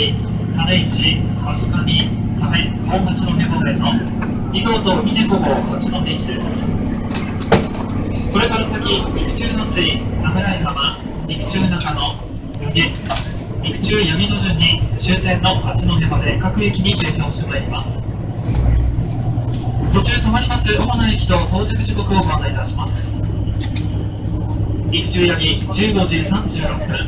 井、種市、橋上、佐部、本町の方面の2号と峰子号こっちの定期です。これから先、陸中の水、侍浜、陸中中野、右、陸中闇の順に終点の八戸まで各駅に停車をしてまいります。途中止まります主な駅と到着時刻をご案内いたします。陸中八木15時36分、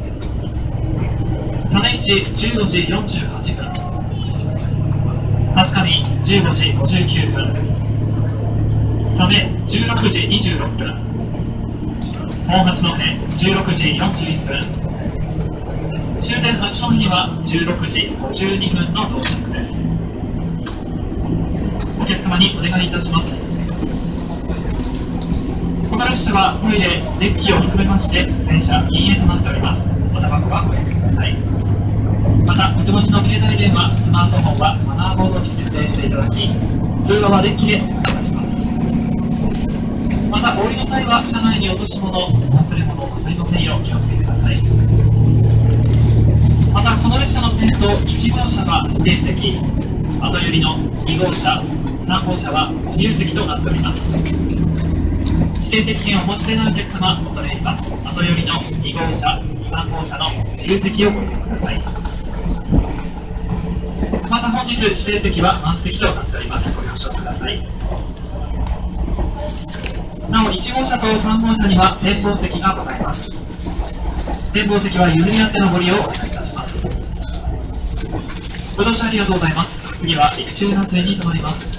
種市15時48分、確かに15時59分、佐部16時26分、本八戸16時41分、終点八戸には16時52分の到着です。お客様にお願いいたします。この列車はトイレ、デッキを含めまして電車禁煙となっております。おタバコはご遠慮ください。またお手持ちの携帯電話、スマートフォンはマナーボードに設定していただき、通話はデッキでお願いします。またお降りの際は車内に落とし物、忘れ物を忘れませんよう気をつけてください。またこの列車の先頭1号車は指定席、後寄りの2号車、3号車は自由席となっております。指定席券をお持ちでないお客様、恐れ入ります。後寄りの2号車、3号車の自由席をご利用ください。また本日指定席は満席となっております。ご了承ください。なお1号車と3号車には展望席がございます。展望席は譲り合ってのご利用をお願いいたします。ご乗車ありがとうございます。次は陸中の末に停まります。